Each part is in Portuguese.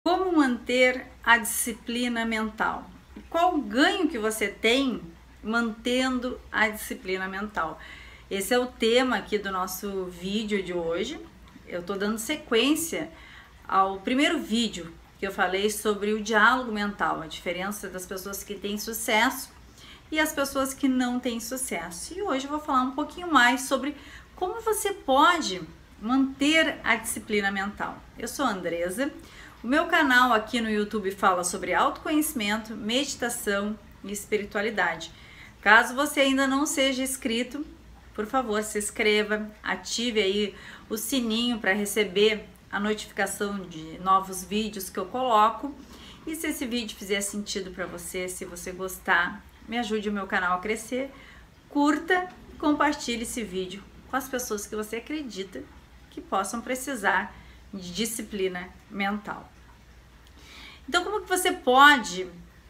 Como manter a disciplina mental? Qual o ganho que você tem mantendo a disciplina mental? Esse é o tema aqui do nosso vídeo de hoje. Eu estou dando sequência ao primeiro vídeo que eu falei sobre o diálogo mental, a diferença das pessoas que têm sucesso e as pessoas que não têm sucesso. E hoje eu vou falar um pouquinho mais sobre como você pode manter a disciplina mental. Eu sou a Andresa. O meu canal aqui no YouTube fala sobre autoconhecimento, meditação e espiritualidade. Caso você ainda não seja inscrito, por favor, se inscreva, ative aí o sininho para receber a notificação de novos vídeos que eu coloco. E se esse vídeo fizer sentido para você, se você gostar, me ajude o meu canal a crescer, curta e compartilhe esse vídeo com as pessoas que você acredita que possam precisar de disciplina mental. Então, como que você pode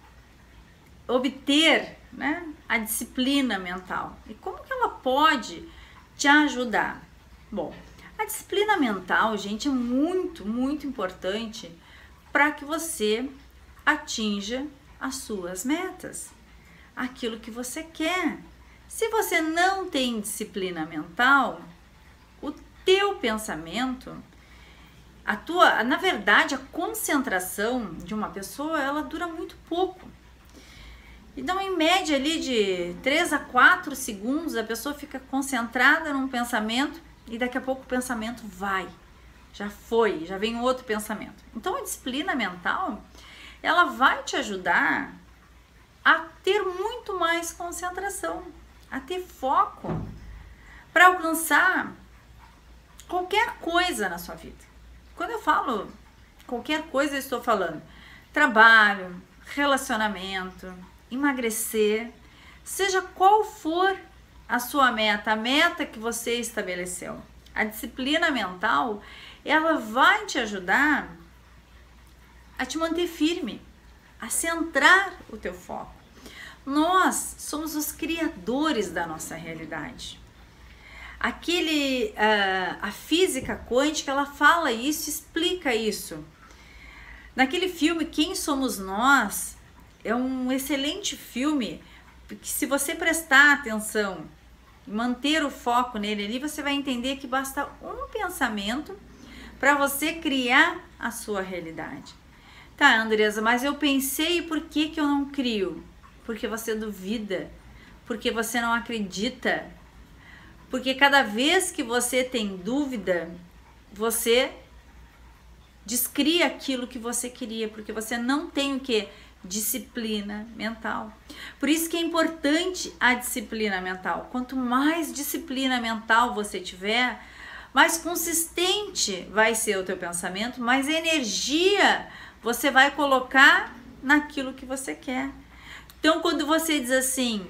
obter, a disciplina mental? E como que ela pode te ajudar? Bom, a disciplina mental, gente, é muito, muito importante para que você atinja as suas metas, aquilo que você quer. Se você não tem disciplina mental, o teu pensamento, na verdade, a concentração de uma pessoa, ela dura muito pouco. Então, em média ali de 3 a 4 segundos, a pessoa fica concentrada num pensamento e daqui a pouco o pensamento já vem outro pensamento. Então, a disciplina mental, ela vai te ajudar a ter muito mais concentração, a ter foco para alcançar qualquer coisa na sua vida. Quando eu falo qualquer coisa, eu estou falando trabalho, relacionamento, emagrecer, seja qual for a sua meta, a meta que você estabeleceu. A disciplina mental, ela vai te ajudar a te manter firme, a centrar o teu foco. Nós somos os criadores da nossa realidade. A física quântica, ela fala isso, explica isso. Naquele filme Quem Somos Nós, é um excelente filme, porque se você prestar atenção e manter o foco nele ali, você vai entender que basta um pensamento para você criar a sua realidade. Tá, Andresa, mas eu pensei, por que eu não crio? Porque você duvida, porque você não acredita. Porque cada vez que você tem dúvida, você descria aquilo que você queria, porque você não tem o que? Disciplina mental. Por isso que é importante a disciplina mental. Quanto mais disciplina mental você tiver, mais consistente vai ser o teu pensamento, mais energia você vai colocar naquilo que você quer. Então, quando você diz assim,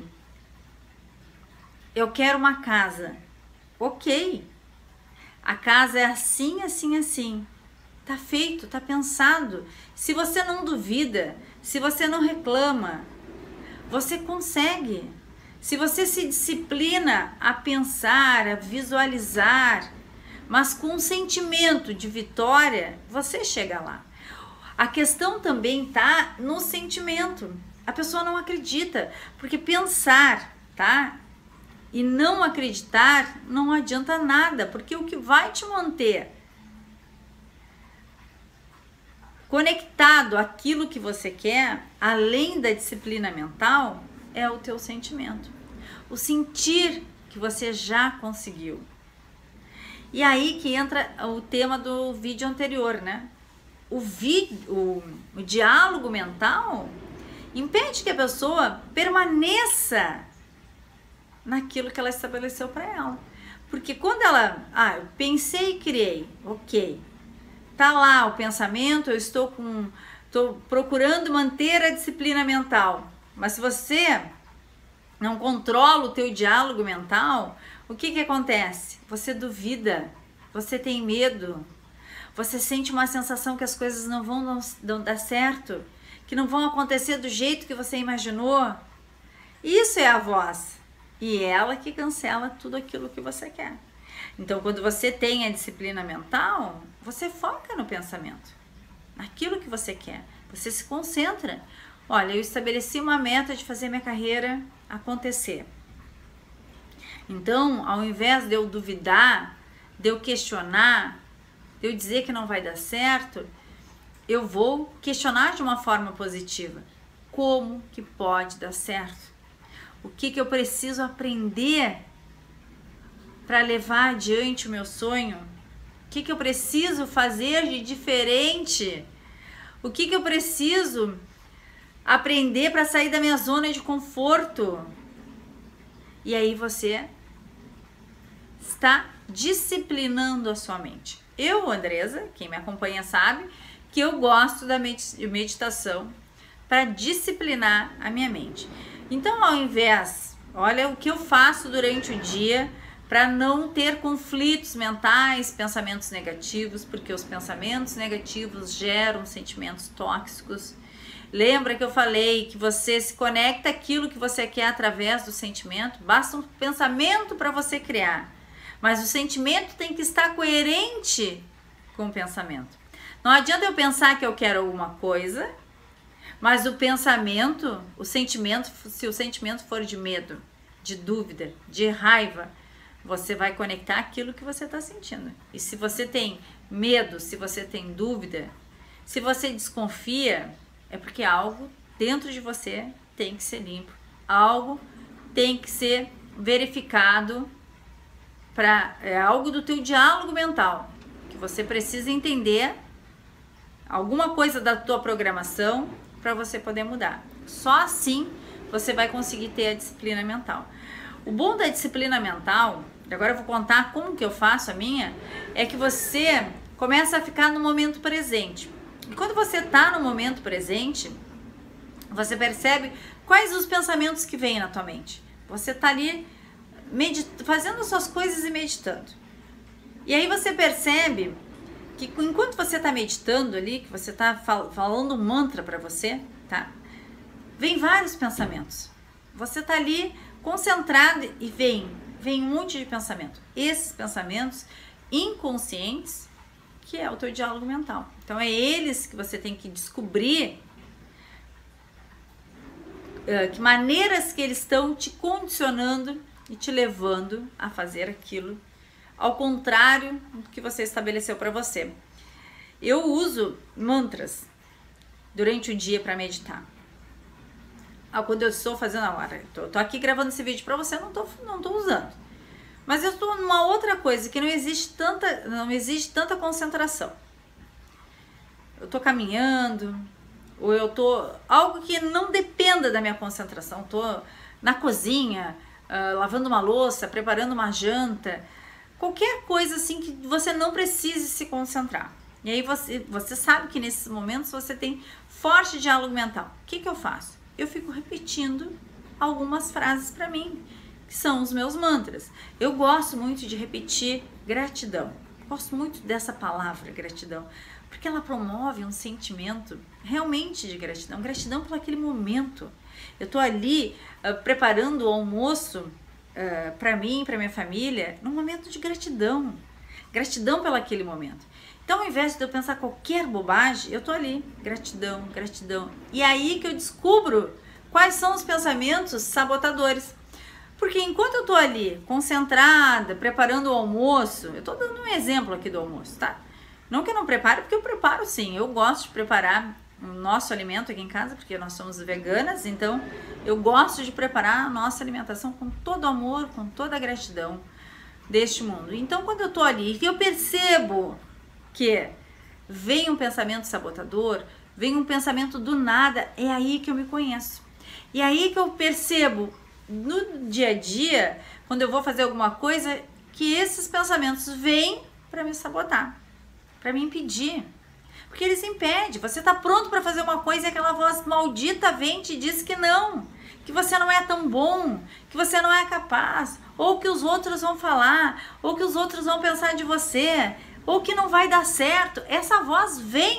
eu quero uma casa. Ok. A casa é assim, assim, assim. Tá feito, tá pensado. Se você não duvida, se você não reclama, você consegue. Se você se disciplina a pensar, a visualizar, mas com um sentimento de vitória, você chega lá. A questão também tá no sentimento. A pessoa não acredita, porque pensar, e não acreditar não adianta nada, porque o que vai te manter conectado àquilo que você quer, além da disciplina mental, é o teu sentimento. O sentir que você já conseguiu. E aí que entra o tema do vídeo anterior, O diálogo mental impede que a pessoa permaneça naquilo que ela estabeleceu para ela. Porque quando eu pensei e criei, ok, tá lá o pensamento, eu estou procurando manter a disciplina mental, mas se você não controla o teu diálogo mental, o que acontece? Você duvida, você tem medo, você sente uma sensação que as coisas não vão dar certo, que não vão acontecer do jeito que você imaginou. Isso é a voz. E ela que cancela tudo aquilo que você quer. Então, quando você tem a disciplina mental, você foca no pensamento. naquilo que você quer. Você se concentra. Olha, eu estabeleci uma meta de fazer minha carreira acontecer. Então, ao invés de eu duvidar, de eu questionar, de eu dizer que não vai dar certo, eu vou questionar de uma forma positiva. Como que pode dar certo? O que eu preciso aprender para levar adiante o meu sonho? O que eu preciso fazer de diferente? O que eu preciso aprender para sair da minha zona de conforto? E aí você está disciplinando a sua mente. Eu, Andresa, quem me acompanha sabe que eu gosto da meditação para disciplinar a minha mente. Então, ao invés, olha o que eu faço durante o dia para não ter conflitos mentais, pensamentos negativos, porque os pensamentos negativos geram sentimentos tóxicos. Lembra que eu falei que você se conecta àquilo que você quer através do sentimento? Basta um pensamento para você criar, mas o sentimento tem que estar coerente com o pensamento. Não adianta eu pensar que eu quero alguma coisa, mas o pensamento, o sentimento, se o sentimento for de medo, de dúvida, de raiva, você vai conectar aquilo que você está sentindo. E se você tem medo, se você tem dúvida, se você desconfia, é porque algo dentro de você tem que ser limpo. Algo tem que ser verificado, é algo do teu diálogo mental, que você precisa entender alguma coisa da tua programação para você poder mudar. Só assim você vai conseguir ter a disciplina mental. O bom da disciplina mental, agora eu vou contar como que eu faço a minha, é que você começa a ficar no momento presente. E quando você está no momento presente, você percebe quais os pensamentos que vêm na tua mente. Você está ali fazendo as suas coisas e meditando. E aí você percebe que enquanto você está meditando ali, que você está falando um mantra para você, tá? Vem vários pensamentos. Você está ali concentrado e vem um monte de pensamento. Esses pensamentos inconscientes, que é o teu diálogo mental. Então é eles que você tem que descobrir que maneiras que eles estão te condicionando e te levando a fazer aquilo ao contrário do que você estabeleceu para você. Eu uso mantras durante o dia para meditar. Quando eu estou fazendo agora, tô aqui gravando esse vídeo para você, não tô usando. Mas eu estou numa outra coisa que não existe tanta concentração. Eu tô caminhando, ou eu tô algo que não dependa da minha concentração. Tô na cozinha, lavando uma louça, preparando uma janta, qualquer coisa assim que você não precise se concentrar. E aí você sabe que nesses momentos você tem forte diálogo mental. O que eu faço? Eu fico repetindo algumas frases para mim, que são os meus mantras. Eu gosto muito de repetir gratidão. Gosto muito dessa palavra, gratidão, porque ela promove um sentimento realmente de gratidão. Gratidão por aquele momento. Eu tô ali preparando o almoço para mim, para minha família, num momento de gratidão. Gratidão pelo aquele momento. Então, ao invés de eu pensar qualquer bobagem, eu tô ali, gratidão, gratidão. E aí que eu descubro quais são os pensamentos sabotadores. Porque enquanto eu tô ali, concentrada, preparando o almoço, eu tô dando um exemplo aqui do almoço, tá? Não que eu não prepare, porque eu preparo sim. Eu gosto de preparar o nosso alimento aqui em casa, porque nós somos veganas, então eu gosto de preparar a nossa alimentação com todo amor, com toda a gratidão deste mundo. Então, quando eu tô ali e eu percebo que vem um pensamento sabotador, vem um pensamento do nada, é aí que eu me conheço. E aí que eu percebo no dia a dia, quando eu vou fazer alguma coisa, que esses pensamentos vêm para me sabotar, para me impedir. Porque eles impedem. Você tá pronto para fazer uma coisa e aquela voz maldita vem e te diz que não, que você não é tão bom, que você não é capaz, ou que os outros vão falar, ou que os outros vão pensar de você, ou que não vai dar certo. Essa voz vem,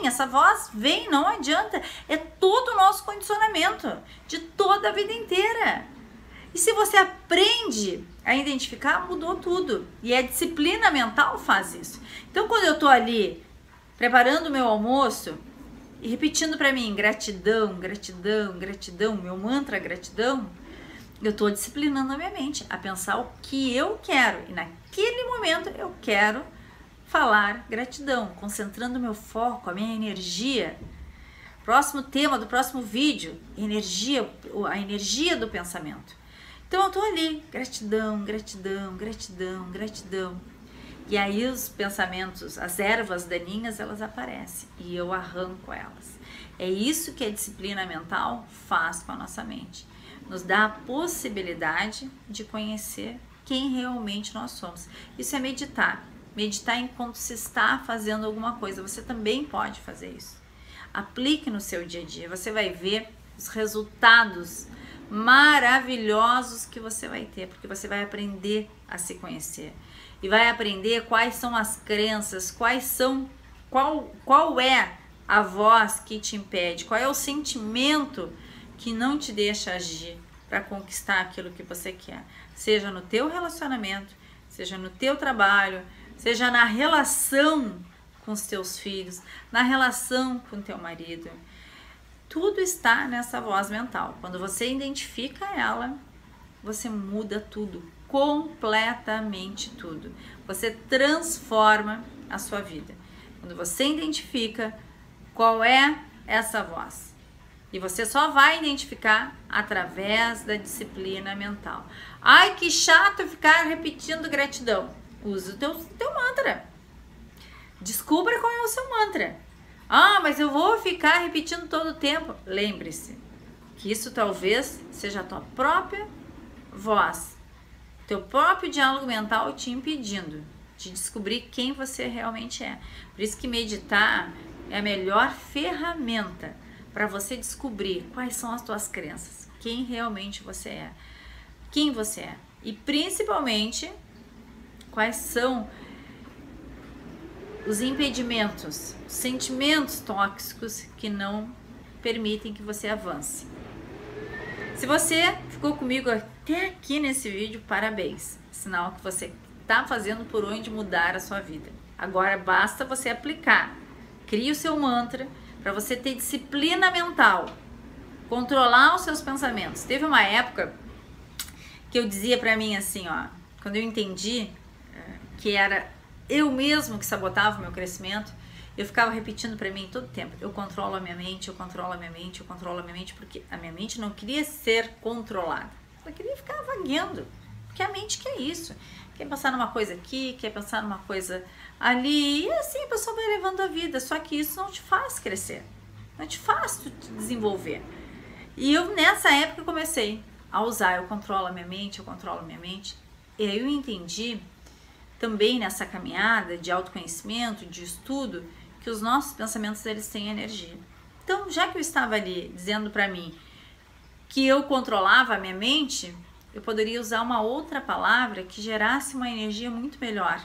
não adianta. É todo o nosso condicionamento, de toda a vida inteira. E se você aprende a identificar, mudou tudo. E a disciplina mental faz isso. Então, quando eu tô ali preparando o meu almoço, e repetindo para mim gratidão, gratidão, gratidão, meu mantra gratidão, eu estou disciplinando a minha mente a pensar o que eu quero. E naquele momento eu quero falar gratidão, concentrando meu foco, a minha energia. Próximo tema do próximo vídeo, energia, a energia do pensamento. Então eu estou ali, gratidão, gratidão, gratidão, gratidão. E aí os pensamentos, as ervas daninhas, elas aparecem e eu arranco elas. É isso que a disciplina mental faz com a nossa mente. Nos dá a possibilidade de conhecer quem realmente nós somos. Isso é meditar. Meditar enquanto se está fazendo alguma coisa. Você também pode fazer isso. Aplique no seu dia a dia. Você vai ver os resultados maravilhosos que você vai ter, porque você vai aprender a se conhecer e vai aprender quais são as crenças, qual é a voz que te impede, qual é o sentimento que não te deixa agir para conquistar aquilo que você quer, seja no teu relacionamento, seja no teu trabalho, seja na relação com os teus filhos, na relação com teu marido. Tudo está nessa voz mental. Quando você identifica ela, você muda tudo, completamente tudo. Você transforma a sua vida. Quando você identifica qual é essa voz. E você só vai identificar através da disciplina mental. Ai, que chato ficar repetindo gratidão. Use o teu mantra. Descubra qual é o seu mantra. Ah, mas eu vou ficar repetindo todo o tempo. Lembre-se que isso talvez seja a tua própria voz, teu próprio diálogo mental te impedindo de descobrir quem você realmente é. Por isso que meditar é a melhor ferramenta para você descobrir quais são as tuas crenças, quem realmente você é, quem você é e principalmente quais são os impedimentos, os sentimentos tóxicos que não permitem que você avance. Se você ficou comigo até aqui nesse vídeo, parabéns. Sinal que você está fazendo por onde mudar a sua vida. Agora basta você aplicar. Crie o seu mantra para você ter disciplina mental, controlar os seus pensamentos. Teve uma época que eu dizia para mim assim, ó, quando eu entendi que era eu mesmo que sabotava o meu crescimento, eu ficava repetindo para mim todo tempo, eu controlo a minha mente, eu controlo a minha mente, eu controlo a minha mente, porque a minha mente não queria ser controlada, ela queria ficar vagueando, porque a mente quer isso, quer pensar numa coisa aqui, quer pensar numa coisa ali, e assim a pessoa vai levando a vida, só que isso não te faz crescer, não te faz te desenvolver. E eu nessa época comecei a usar, eu controlo a minha mente, eu controlo a minha mente, e aí eu entendi também nessa caminhada de autoconhecimento, de estudo, que os nossos pensamentos eles têm energia. Então, já que eu estava ali dizendo para mim que eu controlava a minha mente, eu poderia usar uma outra palavra que gerasse uma energia muito melhor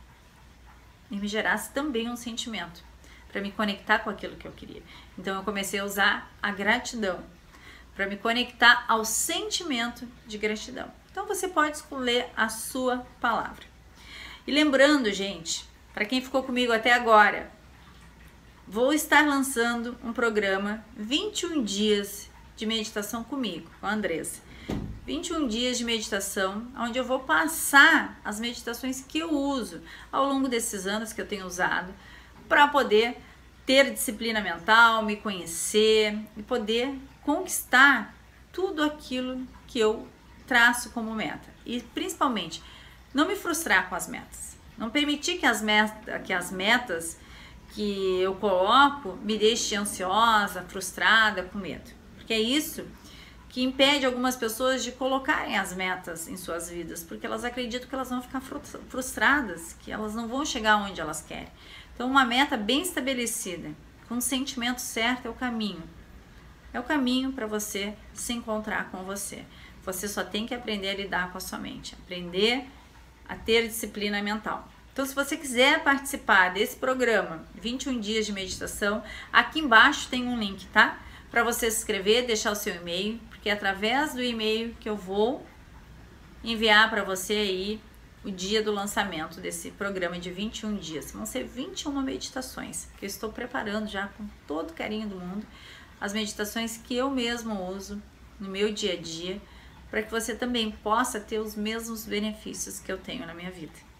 e me gerasse também um sentimento para me conectar com aquilo que eu queria. Então, eu comecei a usar a gratidão para me conectar ao sentimento de gratidão. Então, você pode escolher a sua palavra. E lembrando, gente, para quem ficou comigo até agora, vou estar lançando um programa 21 dias de meditação comigo, com a Andressa. 21 dias de meditação, onde eu vou passar as meditações que eu uso ao longo desses anos que eu tenho usado para poder ter disciplina mental, me conhecer e poder conquistar tudo aquilo que eu traço como meta. E principalmente, não me frustrar com as metas. Não permitir que as metas que eu coloco me deixem ansiosa, frustrada, com medo. Porque é isso que impede algumas pessoas de colocarem as metas em suas vidas, porque elas acreditam que elas vão ficar frustradas, que elas não vão chegar onde elas querem. Então, uma meta bem estabelecida, com o sentimento certo, é o caminho. É o caminho para você se encontrar com você. Você só tem que aprender a lidar com a sua mente, aprender a ter disciplina mental. Então, se você quiser participar desse programa 21 dias de meditação, aqui embaixo tem um link, tá? Para você se inscrever, deixar o seu e-mail, porque é através do e-mail que eu vou enviar para você aí o dia do lançamento desse programa de 21 dias. Vão ser 21 meditações que eu estou preparando já com todo o carinho do mundo, as meditações que eu mesma uso no meu dia a dia, para que você também possa ter os mesmos benefícios que eu tenho na minha vida.